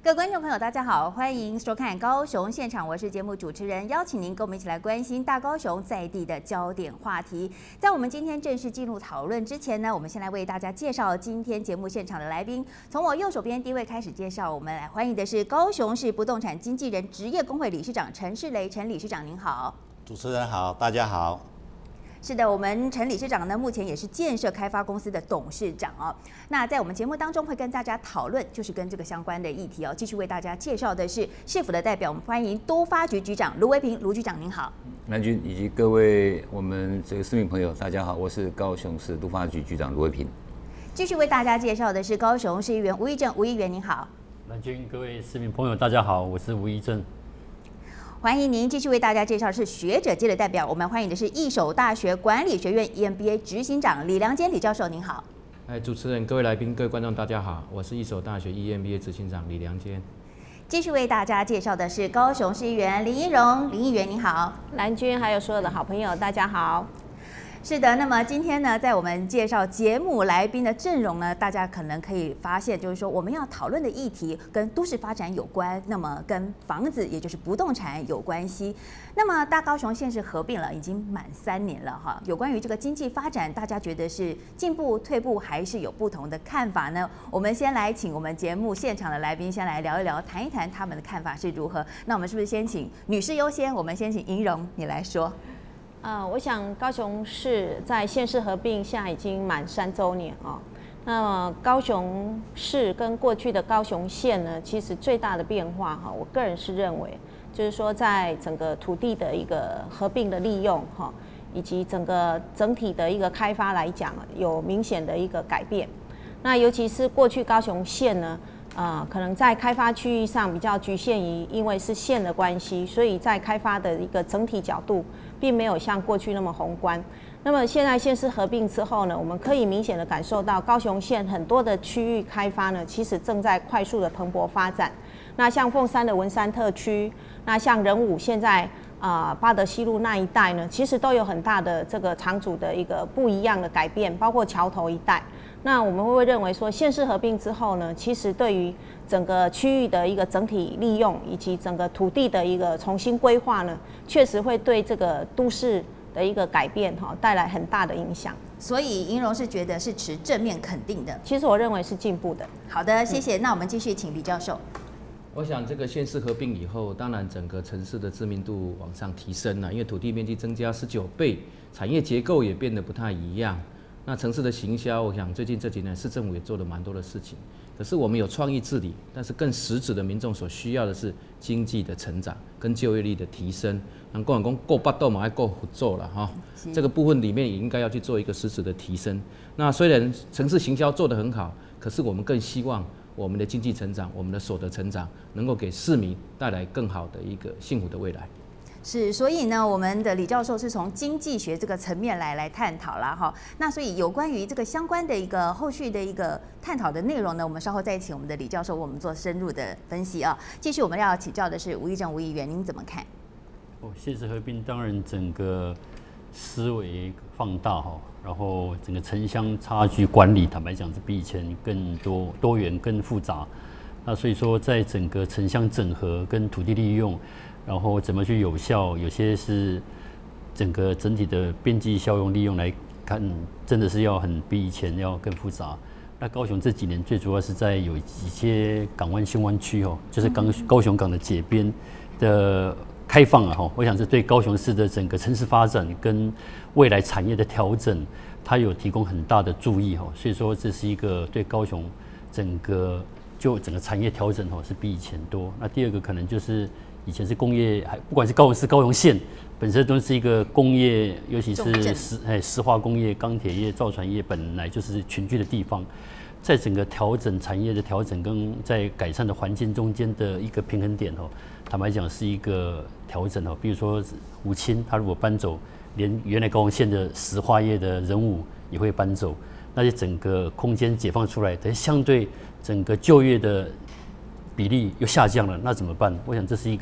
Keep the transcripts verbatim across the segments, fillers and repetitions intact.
各位观众朋友，大家好，欢迎收看高雄现场，我是节目主持人，邀请您跟我们一起来关心大高雄在地的焦点话题。在我们今天正式进入讨论之前呢，我们先来为大家介绍今天节目现场的来宾。从我右手边第一位开始介绍，我们来欢迎的是高雄市不动产经纪人职业工会理事长陈世雷，陈理事长您好。 主持人好，大家好。 是的，我们陈理事长呢，目前也是建设开发公司的董事长哦。那在我们节目当中会跟大家讨论，就是跟这个相关的议题哦。继续为大家介绍的是市府的代表，我们欢迎都发局局长卢维平，卢局长您好。 南君以及各位我们这个市民朋友，大家好，我是高雄市都发局局长卢维平。 继续为大家介绍的是高雄市议员吴益政，吴议员您好。 南君，各位市民朋友，大家好，我是吴益政。 欢迎您继续为大家介绍的是学者界的代表，我们欢迎的是一手大学管理学院 E M B A 执行长李良坚李教授，您好。 哎，主持人、各位来宾、各位观众，大家好，我是一手大学 E M B A 执行长李良坚。 继续为大家介绍的是高雄市议员林依荣，林议员您好。 蓝军还有所有的好朋友，大家好。 是的，那么今天呢，在我们介绍节目来宾的阵容呢，大家可能可以发现，就是说我们要讨论的议题跟都市发展有关，那么跟房子也就是不动产有关系。那么大高雄县市合并了，已经满三年了哈。有关于这个经济发展，大家觉得是进步、退步，还是有不同的看法呢？我们先来请我们节目现场的来宾先来聊一聊，谈一谈他们的看法是如何。那我们是不是先请女士优先？我们先请莹蓉你来说。 呃，我想高雄市在县市合并现在已经满三周年哦。那么高雄市跟过去的高雄县呢，其实最大的变化哈，我个人是认为，就是说在整个土地的一个合并的利用哈，以及整个整体的一个开发来讲，有明显的一个改变。那尤其是过去高雄县呢，呃，可能在开发区域上比较局限于，因为是县的关系，所以在开发的一个整体角度，并没有像过去那么宏观。那么现在县市合并之后呢，我们可以明显的感受到高雄县很多的区域开发呢，其实正在快速的蓬勃发展。那像凤山的文山特区，那像仁武现在啊、呃、八德西路那一带呢，其实都有很大的这个场主的一个不一样的改变，包括桥头一带。那我们会不会认为说，县市合并之后呢，其实对于整个区域的一个整体利用，以及整个土地的一个重新规划呢，确实会对这个都市的一个改变哈带来很大的影响。 所以莹蓉是觉得是持正面肯定的。 其实我认为是进步的。 好的，谢谢。嗯、那我们继续请李教授。 我想这个县市合并以后，当然整个城市的知名度往上提升了，因为土地面积增加十九倍，产业结构也变得不太一样。那城市的行销，我想最近这几年市政府也做了蛮多的事情。可是我们有创意治理，但是更实质的民众所需要的是经济的成长跟就业率的提升。那共讲够巴豆嘛，还够合作了哈。这个部分里面也应该要去做一个实质的提升。那虽然城市行销做得很好，可是我们更希望我们的经济成长、我们的所得成长，能够给市民带来更好的一个幸福的未来。 是，所以呢，我们的李教授是从经济学这个层面来来探讨啦哈。那所以有关于这个相关的一个后续的一个探讨的内容呢，我们稍后再请我们的李教授为我们做深入的分析啊。继续我们要请教的是吴益政吴议员，您怎么看？ 哦，县市合并当然整个思维放大哈，然后整个城乡差距管理，坦白讲是比以前更多多元、更复杂。那所以说，在整个城乡整合跟土地利用，然后怎么去有效，有些是整个整体的边际效用利用来看，真的是要很比以前要更复杂。那高雄这几年最主要是在有一些港湾新湾区哦，就是高高雄港的解边的开放啊哈，我想这对高雄市的整个城市发展跟未来产业的调整，它有提供很大的注意哈。所以说这是一个对高雄整个就整个产业调整哦是比以前多。那第二个可能就是以前是工业，还不管是高雄市、高雄县本身都是一个工业，尤其是石哎石化工业、钢铁业、造船业本来就是群居的地方，在整个调整产业的调整跟在改善的环境中间的一个平衡点哦，坦白讲是一个调整哦。比如说武清，他如果搬走，连原来高雄县的石化业的人武也会搬走，那些整个空间解放出来，但相对整个就业的比例又下降了，那怎么办？我想这是一个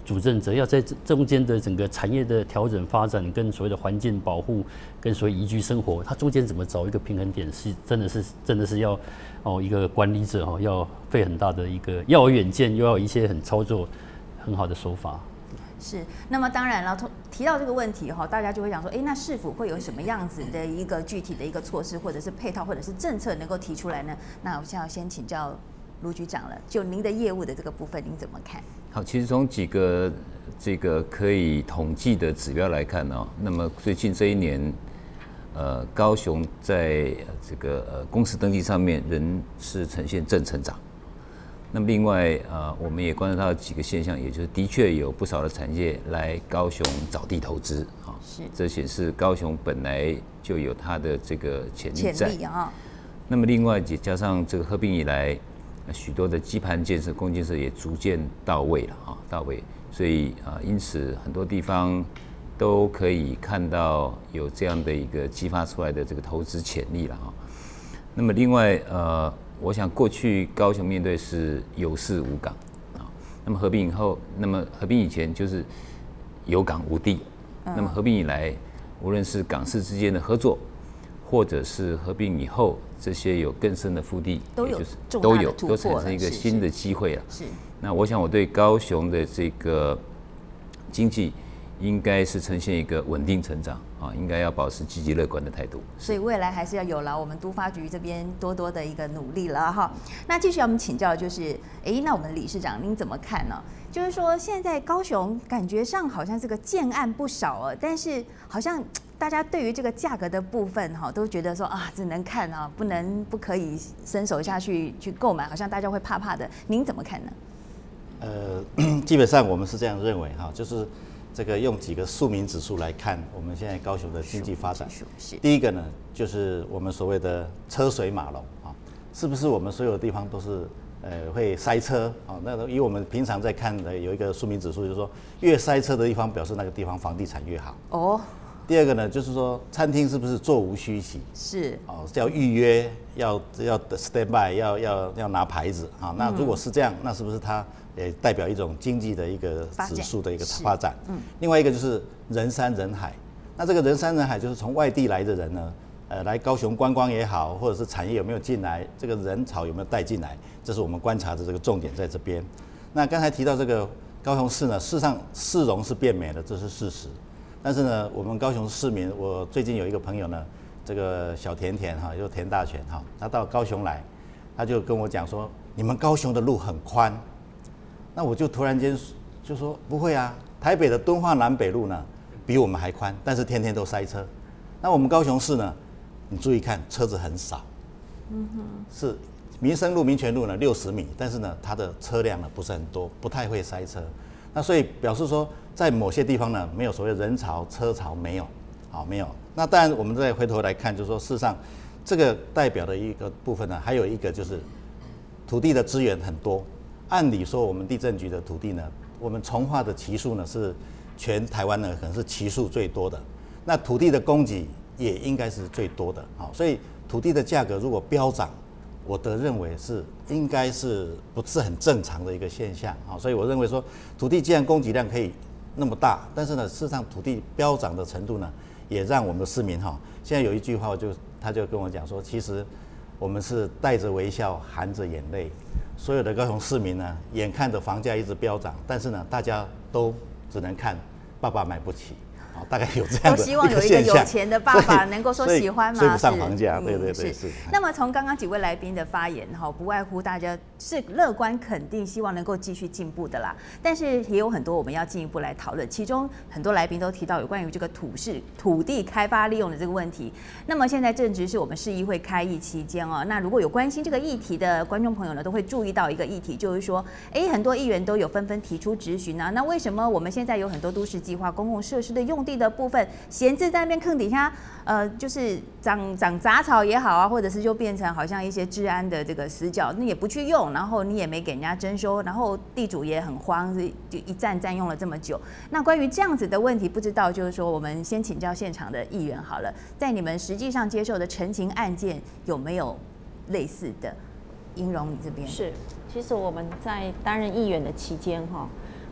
主政者要在中间的整个产业的调整发展，跟所谓的环境保护，跟所谓宜居生活，它中间怎么找一个平衡点，是真的是真的是要哦一个管理者哈、哦、要费很大的一个要有远见，又要有一些很操作很好的手法。 是，那么当然了，提到这个问题哈，大家就会想说，哎，那是否会有什么样子的一个具体的一个措施，或者是配套，或者是政策能够提出来呢？那我现在要先请教卢局长了，就您的业务的这个部分，您怎么看？ 好，其实从几个这个可以统计的指标来看哦，那么最近这一年，呃，高雄在这个呃公司登记上面仍是呈现正成长。那么另外呃，我们也观察到几个现象，也就是的确有不少的产业来高雄找地投资啊， 是， 这显示高雄本来就有它的这个潜力在。 潜力啊。 那么另外也加上这个合并以来。许多的基盘建设、公建设也逐渐到位了啊，到位，所以啊，因此很多地方都可以看到有这样的一个激发出来的这个投资潜力了啊。那么另外呃，我想过去高雄面对是有市无港啊，那么合并以后，那么合并以前就是有港无地，那么合并以来，无论是港市之间的合作，或者是合并以后。这些有更深的腹地， 都有都有都产生一个新的机会了。 是。 那我想我对高雄的这个经济应该是呈现一个稳定成长啊，应该要保持积极乐观的态度。 所以未来还是要有了我们都发局这边多多的一个努力了哈。那继续我们请教就是，哎，那我们理事长您怎么看呢？就是说现在高雄感觉上好像这个建案不少哦，但是好像。大家对于这个价格的部分哈，都觉得说啊，只能看啊，不能不可以伸手下去去购买，好像大家会怕怕的。您怎么看呢？ 呃，基本上我们是这样认为哈，就是这个用几个庶民指数来看，我们现在高雄的经济发展。第一个呢，就是我们所谓的车水马龙啊，是不是我们所有地方都是呃会塞车啊？那以我们平常在看的有一个庶民指数，就是说越塞车的地方，表示那个地方房地产越好。哦。第二个呢，就是说餐厅是不是座无虚席？ 是哦，要预约，要要 stand by， 要要要拿牌子啊。那如果是这样，那是不是它也代表一种经济的一个指数的一个发展？嗯。另外一个就是人山人海，那这个人山人海就是从外地来的人呢，呃，来高雄观光也好，或者是产业有没有进来，这个人潮有没有带进来，这是我们观察的这个重点在这边。那刚才提到这个高雄市呢，事实上市容是变美了，这是事实。但是呢，我们高雄市民，我最近有一个朋友呢，这个小甜甜哈，又田大全哈，他到高雄来，他就跟我讲说，你们高雄的路很宽，那我就突然间就说不会啊，台北的敦化南北路呢，比我们还宽，但是天天都塞车。那我们高雄市呢，你注意看，车子很少，嗯哼，是民生路、民权路呢六十米，但是呢，它的车辆呢不是很多，不太会塞车。那所以表示说，在某些地方呢，没有所谓人潮、车潮，没有，好，没有。那当然，我们再回头来看，就是说，事实上，这个代表的一个部分呢，还有一个就是土地的资源很多。按理说，我们地政局的土地呢，我们重划的期数呢是全台湾呢可能是期数最多的，那土地的供给也应该是最多的，好，所以土地的价格如果飙涨，我的认为是应该是不是很正常的一个现象啊，所以我认为说，土地既然供给量可以那么大，但是呢，事实上土地飙涨的程度呢，也让我们的市民哈，现在有一句话就他就跟我讲说，其实我们是带着微笑，含着眼泪，所有的高雄市民呢，眼看着房价一直飙涨，但是呢，大家都只能看爸爸买不起。大概有这样的一个现象， 都希望有一个有钱的爸爸能够说喜欢吗？ 追不上房价，对对对是。 那么从刚刚几位来宾的发言哈，不外乎大家是乐观肯定，希望能够继续进步的啦。但是也有很多我们要进一步来讨论，其中很多来宾都提到有关于这个土市土地开发利用的这个问题。那么现在正值是我们市议会开议期间哦，那如果有关心这个议题的观众朋友呢，都会注意到一个议题，就是说，哎，很多议员都有纷纷提出质询啊。那为什么我们现在有很多都市计划公共设施的用地的部分闲置在那边坑底下，呃，就是长长杂草也好啊，或者是就变成好像一些治安的这个死角，你也不去用，然后你也没给人家征收，然后地主也很慌，就一占占用了这么久。那关于这样子的问题，不知道就是说，我们先请教现场的议员好了，在你们实际上接受的陈情案件有没有类似的？英荣，你这边是，其实我们在担任议员的期间哈。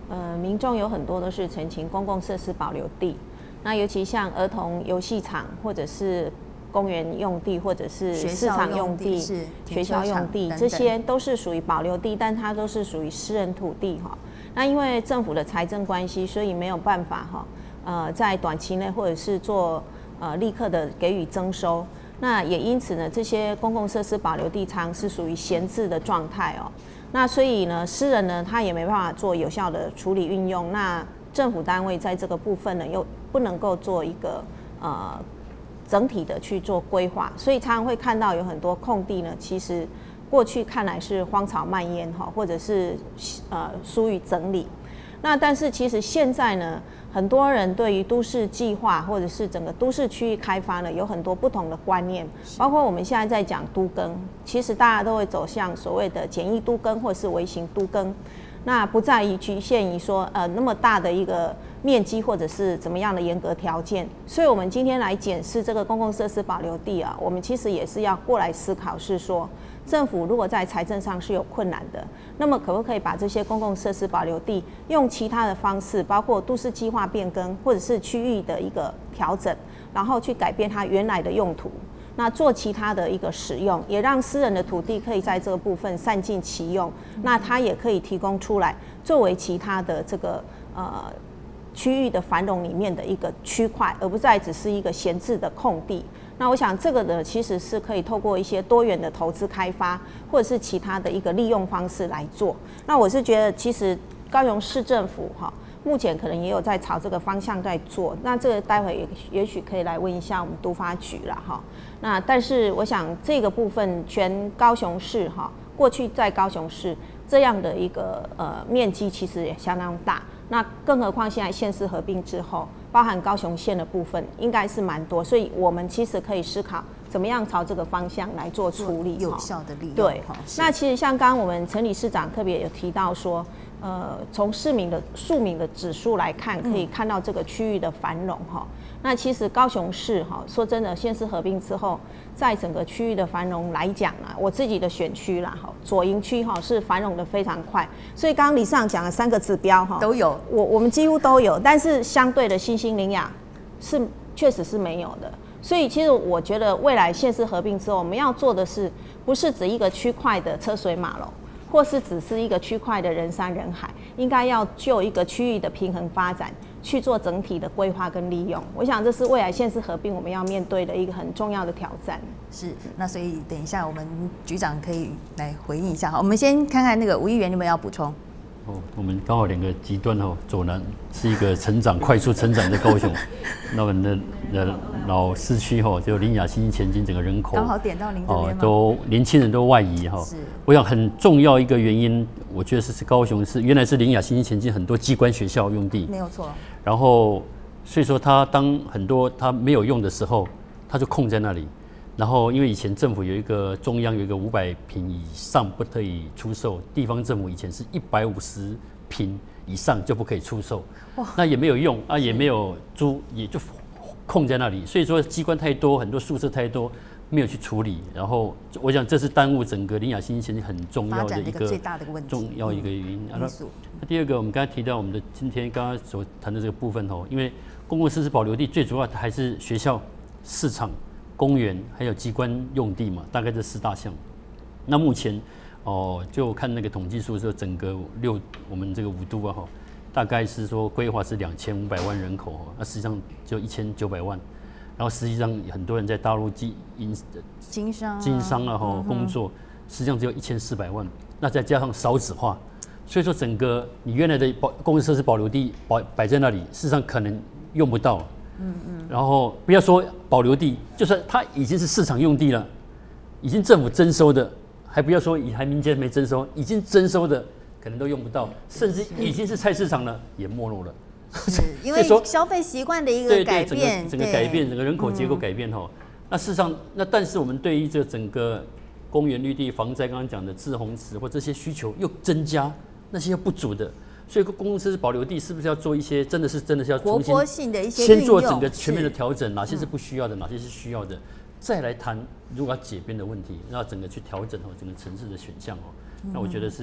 呃，民众有很多都是陈情公共设施保留地，那尤其像儿童游戏场或者是公园用地或者是市场用地、学校用地，这些都是属于保留地，但它都是属于私人土地哈。那因为政府的财政关系，所以没有办法哈，呃，在短期内或者是做呃立刻的给予征收。那也因此呢，这些公共设施保留地常是属于闲置的状态哦。那所以呢，私人呢他也没办法做有效的处理运用。那政府单位在这个部分呢，又不能够做一个呃整体的去做规划，所以常常会看到有很多空地呢，其实过去看来是荒草蔓延哈，或者是呃疏于整理。那但是其实现在呢，很多人对于都市计划或者是整个都市区域开发呢，有很多不同的观念，包括我们现在在讲都更，其实大家都会走向所谓的简易都更或者是微型都更，那不在于局限于说呃那么大的一个面积或者是怎么样的严格条件。所以我们今天来检视这个公共设施保留地啊，我们其实也是要过来思考，是说政府如果在财政上是有困难的，那么可不可以把这些公共设施保留地用其他的方式，包括都市计划变更或者是区域的一个调整，然后去改变它原来的用途，那做其他的一个使用，也让私人的土地可以在这个部分善尽其用，那它也可以提供出来作为其他的这个呃区域的繁荣里面的一个区块，而不再只是一个闲置的空地。那我想这个呢，其实是可以透过一些多元的投资开发，或者是其他的一个利用方式来做。那我是觉得，其实高雄市政府哈，目前可能也有在朝这个方向在做。那这个待会也也许可以来问一下我们都发局啦哈。那但是我想这个部分，全高雄市哈，过去在高雄市这样的一个呃面积其实也相当大。那更何况现在县市合并之后，包含高雄县的部分应该是蛮多，所以我们其实可以思考怎么样朝这个方向来做处理， 有效的利用。 对，那其实像刚刚我们陈理事长特别有提到说，呃，从市民的庶民的指数来看，可以看到这个区域的繁荣哈。嗯、那其实高雄市哈，说真的，县市合并之后，在整个区域的繁荣来讲啊，我自己的选区啦哈，左营区哈是繁荣的非常快，所以刚刚理事长讲的三个指标哈都有， 我我们几乎都有，但是相对的新兴林雅是确实是没有的。所以其实我觉得未来县市合并之后，我们要做的是不是指一个区块的车水马龙，或是只是一个区块的人山人海，应该要就一个区域的平衡发展去做整体的规划跟利用。我想这是未来县市合并我们要面对的一个很重要的挑战。 是，那所以等一下我们局长可以来回应一下哈。我们先看看那个吴议员有没有要补充。 哦，我们刚好两个极端哦，左南是一个成长快速成长的高雄，那我们的的老市区哈，就林雅新兴前进，整个人口刚好点到您这边吗？ 都年轻人都外移哈。是，我想很重要一个原因，我觉得是是高雄是原来是林雅新兴前进很多机关学校用地， 没有错。 然后所以说他当很多他没有用的时候，他就空在那里。然后，因为以前政府有一个中央有一个五百坪以上不可以出售，地方政府以前是一百五十坪以上就不可以出售，那也没有用啊，也没有租，也就空在那里。所以说机关太多，很多宿舍太多，没有去处理。然后我想这是耽误整个林雅新兴前进很重要的一个最大的问题， 重要一个原因。嗯、那第二个，我们刚才提到我们的今天刚刚所谈的这个部分哦，因为公共设施保留地最主要还是学校、市场、公园还有机关用地嘛，大概这四大项。那目前哦，就看那个统计数，说整个六我们这个五都啊哈，大概是说规划是两千五百万人口，那实际上就一千九百万。然后实际上很多人在大陆经营经商经商啊哈工作，实际上只有一千四百万。那再加上少子化，所以说整个你原来的保公共设施保留地保摆在那里，事实上可能用不到。嗯嗯，然后不要说保留地，就算它已经是市场用地了，已经政府征收的，还不要说还民间没征收，已经征收的可能都用不到，甚至已经是菜市场了，也没落了。 是因为消费习惯的一个改变， 整个整个改变，整个人口结构改变哈。那事实上，那但是我们对于这整个公园绿地、防灾刚刚讲的滞洪池或这些需求又增加，那些又不足的。所以公共设施保留地是不是要做一些真的是真的是要重新活泼性的一些先做整个全面的调整，哪些是不需要的，哪些是需要的，再来谈如果要解编的问题，然后整个去调整哦整个城市的选项哦。那我觉得是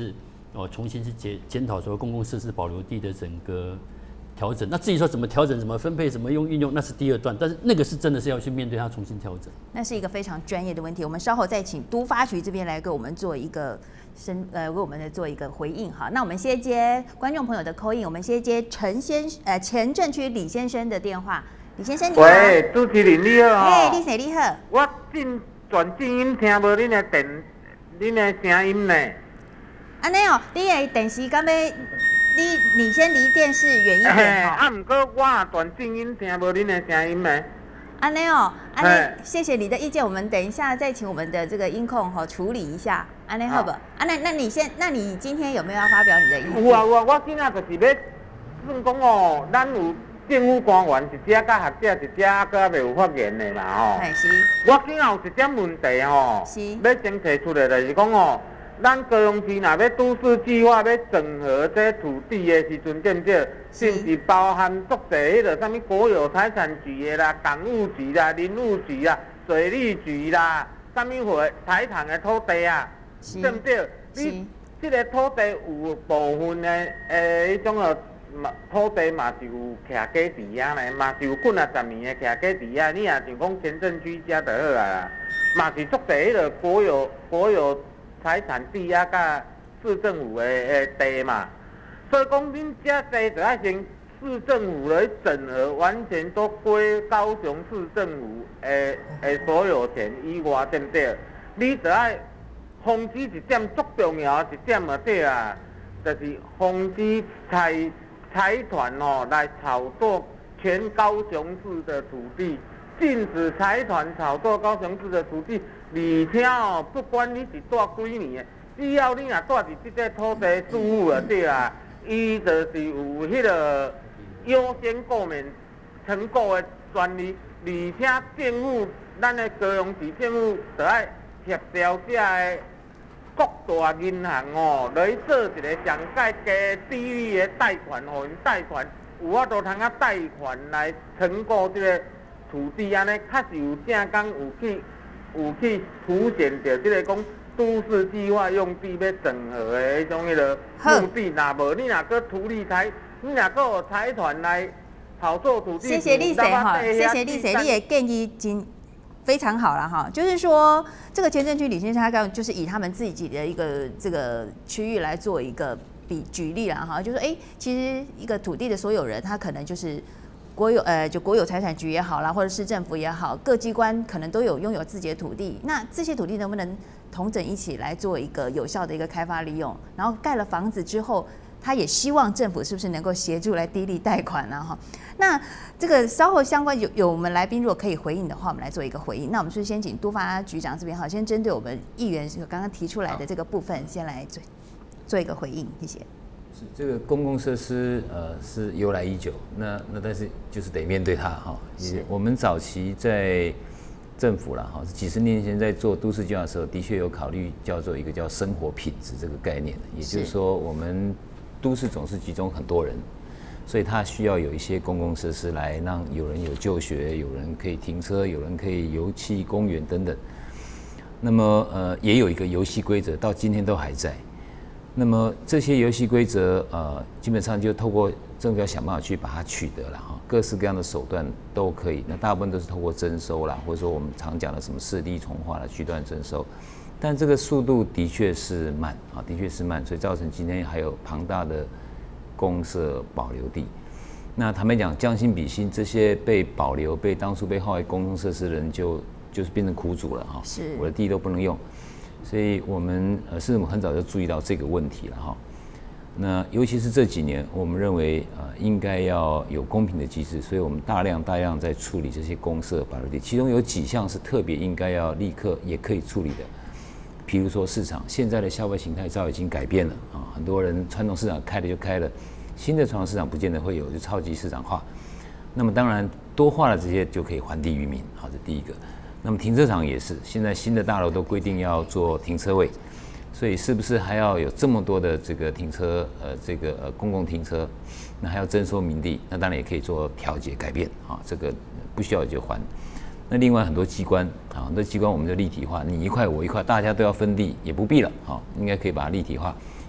哦重新去检检讨说公共设施保留地的整个调整。那至于说怎么调整、怎么分配、怎么用运用，那是第二段。但是那个是真的是要去面对它重新调整。 那是一个非常专业的问题，我们稍后再请都发局这边来给我们做一个深呃为我们的做一个回应哈。那我们先接观众朋友的 call in， 我们先接陈先呃前镇区李先生的电话。李先生你好。 喂，主持人你好。 哎，你谁你好？ 我进全静音听无恁的电，恁的声音呢。 安尼哦，你的电视敢要你你先离电视远一点啊，毋过我也全静音听无恁的声音呢。 安尼哦，安尼谢谢你的意见，我们等一下再请我们的这个音控哈处理一下，安尼好不？啊，那那你先，那你今天有没有要发表你的意见？ 有啊有啊，我今仔就是要算讲哦，咱有政府官员一只，甲学者一只，搁未有发言的嘛吼。 哎是。 我今仔有一点问题吼，要先提出来就是讲哦。咱高雄市若要都市计划要整合这土地的时阵，对不对？甚至包含足侪迄个啥物国有财产局的啦、港务局啦、林务局啦、水利局啦，啥物货财产的土地啊，对不对？你这个土地有部分的诶，迄种哦土地嘛是有徛假地啊咧，嘛是有几啊十年的徛假地啊。你也像讲前镇区遮就好啊啦，嘛是足侪迄个国有国有。财产地啊，甲市政府的诶地嘛，所以讲恁遮地就要先市政府来整合，完全都归高雄市政府诶诶所有权以外，对不对？你就要防止一点足重要一点啊，对啊，就是防止财财团哦来炒作全高雄市的土地，禁止财团炒作高雄市的土地。而且哦，不管你是住几年的，只要你若住伫这个土地住户啊，对啊，伊就是有迄个优先购免成果的权利。而且政府，咱的高雄市政府就要协调这个各大银行哦，来做一个上介低利率的贷款，互因贷款，有法度通啊贷款来承购这个土地，安尼确实有正讲有去。有去凸显着即个讲都市计划用地要整合的迄种迄个目的，若无你若搁图利财，你若搁有财团来炒作土地， 谢谢丽姐哈，谢谢丽姐，你也建议经非常好了哈，就是说这个前镇区李先生他刚就是以他们自己的一个这个区域来做一个比举例了哈，就是哎、欸，其实一个土地的所有人他可能就是。国有呃，就国有财产局也好啦，或者市政府也好，各机关可能都有拥有自己的土地。那这些土地能不能统整一起来做一个有效的一个开发利用？然后盖了房子之后，他也希望政府是不是能够协助来低利贷款啊？哈，那这个稍后相关有有我们来宾如果可以回应的话，我们来做一个回应。那我们是先请都发局长这边哈，先针对我们议员刚刚提出来的这个部分，先来做做一个回应，谢谢。 这个公共设施呃是由来已久，那那但是就是得面对它哈。也我们早期在政府啦哈，几十年前在做都市计划的时候，的确有考虑叫做一个叫生活品质这个概念，也就是说我们都市总是集中很多人，所以它需要有一些公共设施来让有人有就学，有人可以停车，有人可以游憩公园等等。那么呃也有一个游戏规则，到今天都还在。那么这些游戏规则，呃，基本上就透过政府要想办法去把它取得了哈，各式各样的手段都可以。那大部分都是透过征收啦，或者说我们常讲的什么市地重划啦、区段征收，但这个速度的确是慢啊，的确是慢，所以造成今天还有庞大的公设保留地。那坦白讲，将心比心，这些被保留、被当初被划为公共设施的人就就是变成苦主了哈， 是，我的地都不能用。所以我们呃是我们很早就注意到这个问题了哈。那尤其是这几年，我们认为呃应该要有公平的机制，所以我们大量大量在处理这些公设保留地，其中有几项是特别应该要立刻也可以处理的。比如说市场现在的消费形态早已经改变了啊，很多人传统市场开了就开了，新的传统市场不见得会有，就超级市场化。那么当然多化了这些就可以还地于民，好，这第一个。那么停车场也是，现在新的大楼都规定要做停车位，所以是不是还要有这么多的这个停车呃这个呃公共停车，那还要征收民地，那当然也可以做调节改变啊，这个不需要就还。那另外很多机关啊，很多机关我们就立体化，你一块我一块，大家都要分地也不必了啊，应该可以把它立体化，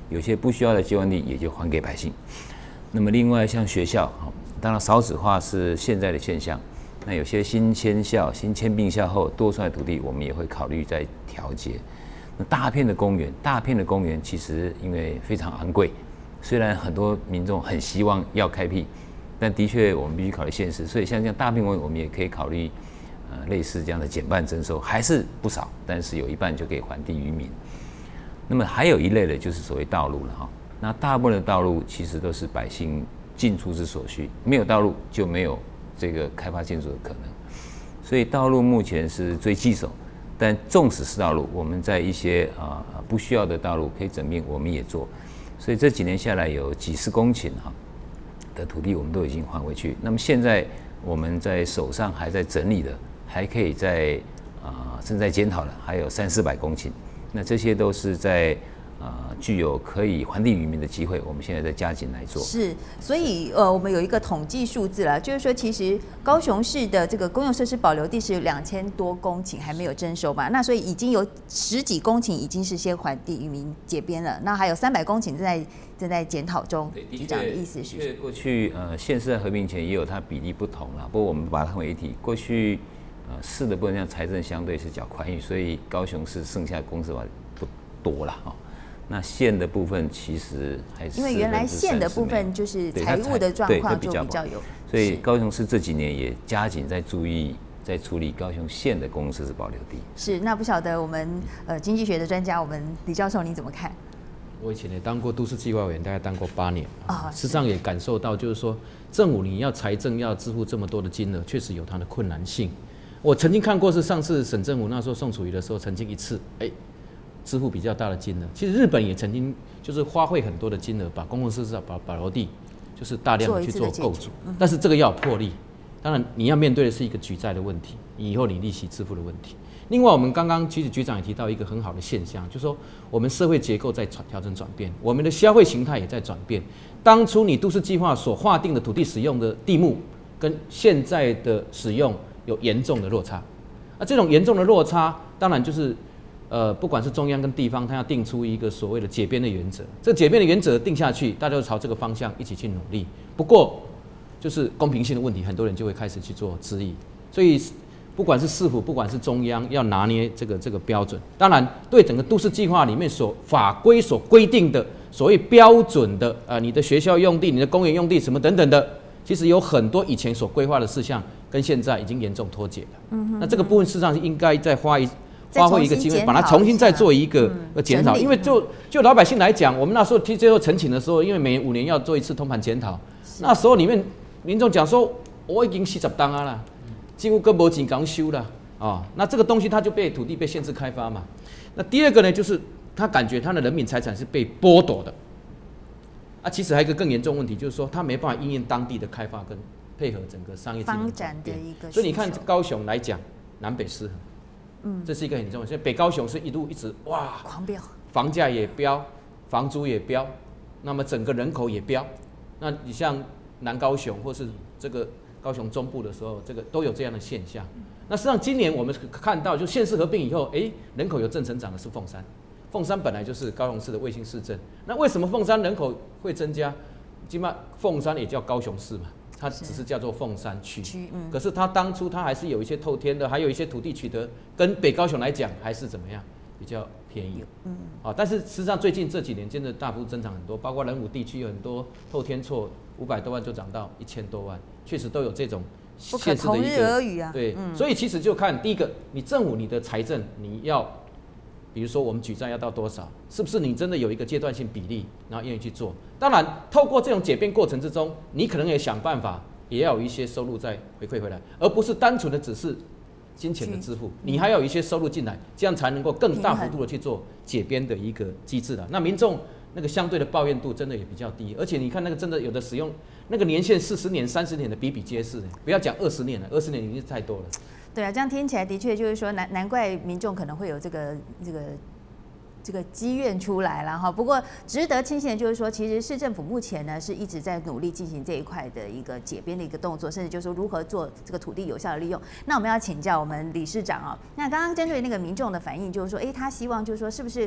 有些不需要的接管地也就还给百姓。那么另外像学校，当然少子化是现在的现象，那有些新迁校、新迁并校后多出来土地，我们也会考虑再调节。那大片的公园，大片的公园其实因为非常昂贵，虽然很多民众很希望要开辟，但的确我们必须考虑现实，所以像这样大片公园，我们也可以考虑呃类似这样的减半征收，还是不少，但是有一半就可以还地于民。那么还有一类的就是所谓道路了哈，那大部分的道路其实都是百姓进出之所需，没有道路就没有这个开发建筑的可能，所以道路目前是最棘手。但纵使是道路，我们在一些啊、呃、不需要的道路可以整并，我们也做。所以这几年下来，有几十公顷哈的土地，我们都已经还回去。那么现在我们在手上还在整理的，还可以在啊、呃、正在检讨的，还有三四百公顷。那这些都是在呃具有可以还地于民的机会，我们现在在加紧来做。 是，所以呃，我们有一个统计数字了，就是说，其实高雄市的这个公用设施保留地是有两千多公顷还没有征收嘛，那所以已经有十几公頃已经是先还地于民解编了，那还有三百公顷正在正在检讨中。局长的意思是？ 因为过去呃县市在合并前也有它比例不同啦，不过我们把它混为一体。过去呃市的部分像财政相对是较宽裕，所以高雄市剩下公司法不多了哈。那县的部分其实还是因为原来县的部分就是财务的状况就比较有， 所以高雄市这几年也加紧在注意在处理高雄县的公共设施保留地。 是，那不晓得我们呃经济学的专家，我们李教授你怎么看？ 我以前也当过都市计划委员，大概当过八年啊， 事实上也感受到，就是说政府你要财政要支付这么多的金额，确实有它的困难性。我曾经看过是上次省政府那时候宋楚瑜的时候，曾经一次哎。欸支付比较大的金额，其实日本也曾经就是花费很多的金额，把公共设施保保留地就是大量的去做构筑，但是这个要有魄力。当然，你要面对的是一个举债的问题，以后你利息支付的问题。另外，我们刚刚其实局长也提到一个很好的现象，就是说我们社会结构在调整转变，我们的消费形态也在转变。当初你都市计划所划定的土地使用的地目，跟现在的使用有严重的落差。那这种严重的落差，当然就是。呃，不管是中央跟地方，它要定出一个所谓的解编的原则。这解编的原则定下去，大家就朝这个方向一起去努力。不过，就是公平性的问题，很多人就会开始去做质疑。所以，不管是市府，不管是中央，要拿捏这个这个标准。当然，对整个都市计划里面所法规所规定的所谓标准的，呃，你的学校用地、你的公园用地什么等等的，其实有很多以前所规划的事项，跟现在已经严重脱节了。嗯，那这个部分事实上是应该再花一。发挥一个机会，把它重新再做一个检讨。因为就就老百姓来讲，我们那时候提最后陈情的时候，因为每五年要做一次通盘检讨，那时候里面民众讲说，我已经四十档啊啦，几乎跟没钱刚修了啊。那这个东西它就被土地被限制开发嘛。那第二个呢，就是他感觉他的人民财产是被剥夺的。啊，其实还有一个更严重问题，就是说他没办法因应当地的开发跟配合整个商业发展的一个。 所以你看高雄来讲，南北失衡。嗯，这是一个很重要。所以北高雄是一路一直哇狂飙， 房价也飙，房租也飙，那么整个人口也飙。那你像南高雄或是这个高雄中部的时候，这个都有这样的现象。那实际上今年我们看到，就县市合并以后，哎、欸，人口有正成长的是凤山。凤山本来就是高雄市的卫星市镇，那为什么凤山人口会增加？起码凤山也叫高雄市嘛。它只是叫做凤山区，嗯、可是它当初它还是有一些透天的，还有一些土地取得，跟北高雄来讲还是怎么样比较便宜，嗯，啊，但是事实上最近这几年真的大幅增长很多，包括仁武地区有很多透天厝五百多万就涨到一千多万，确实都有这种现实的一个语啊， 对，嗯、所以其实就看第一个，你政府你的财政你要。比如说，我们举债要到多少？是不是你真的有一个阶段性比例，然后愿意去做？当然，透过这种解编过程之中，你可能也想办法，也要有一些收入再回馈回来，而不是单纯的只是金钱的支付，你还要有一些收入进来，这样才能够更大幅度的去做解编的一个机制的。那民众那个相对的抱怨度真的也比较低，而且你看那个真的有的使用那个年限四十年、三十年的比比皆是，不要讲二十年了，二十年已经是太多了。 对啊，这样听起来的确就是说难难怪民众可能会有这个这个这个积怨出来了哈。不过值得庆幸的就是说，其实市政府目前呢是一直在努力进行这一块的一个解编的一个动作，甚至就是说如何做这个土地有效的利用。那我们要请教我们理事长哦，那刚刚针对那个民众的反应，就是说，哎，他希望就是说是不是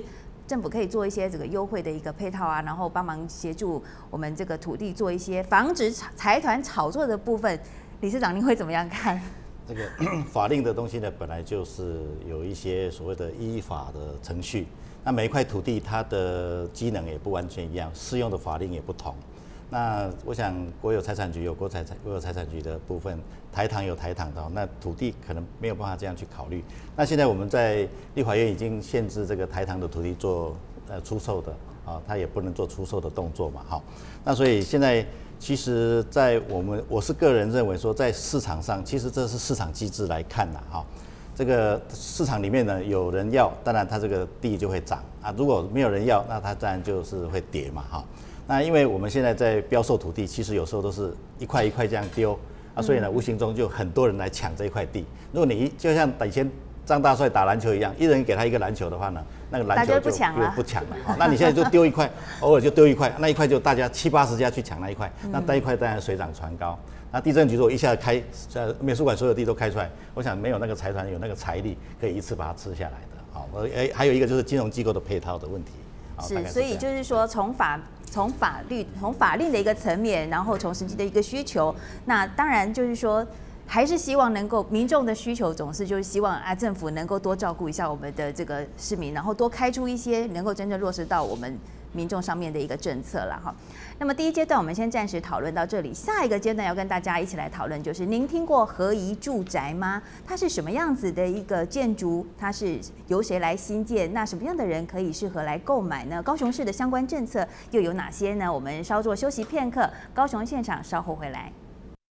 政府可以做一些这个优惠的一个配套啊，然后帮忙协助我们这个土地做一些防止财团炒作的部分。理事长，您会怎么样看？ 这个法令的东西呢，本来就是有一些所谓的依法的程序。那每一块土地它的机能也不完全一样，适用的法令也不同。那我想国有财产局有国财国有财产局的部分，台糖有台糖的，那土地可能没有办法这样去考虑。那现在我们在立法院已经限制这个台糖的土地做呃出售的啊，它也不能做出售的动作嘛，好。那所以现在其实，在我们我是个人认为说，在市场上，其实这是市场机制来看的哈。这个市场里面呢，有人要，当然它这个地就会涨啊；如果没有人要，那它当然就是会跌嘛，哈。那因为我们现在在标售土地，其实有时候都是一块一块这样丢啊，所以呢，无形中就很多人来抢这一块地。如果你一就像以前张大帅打篮球一样，一人给他一个篮球的话呢，那个篮球就不抢了，不抢了。好，那你现在就丢一块，偶尔就丢一块，那一块就大家七八十家去抢那一块，那那一块当然水涨船高。那地政局如果一下开，呃，美术馆所有地都开出来，我想没有那个财团有那个财力可以一次把它吃下来的。好，呃，还有一个就是金融机构的配套的问题。 是，所以就是说从法从法律从法令的一个层面，然后从实际的一个需求，那当然就是说。还是希望能够民众的需求总是就是希望啊政府能够多照顾一下我们的这个市民，然后多开出一些能够真正落实到我们民众上面的一个政策啦哈。那么第一阶段我们先暂时讨论到这里，下一个阶段要跟大家一起来讨论就是您听过合宜住宅吗？它是什么样子的一个建筑？它是由谁来新建？那什么样的人可以适合来购买呢？高雄市的相关政策又有哪些呢？我们稍作休息片刻，高雄现场稍后回来。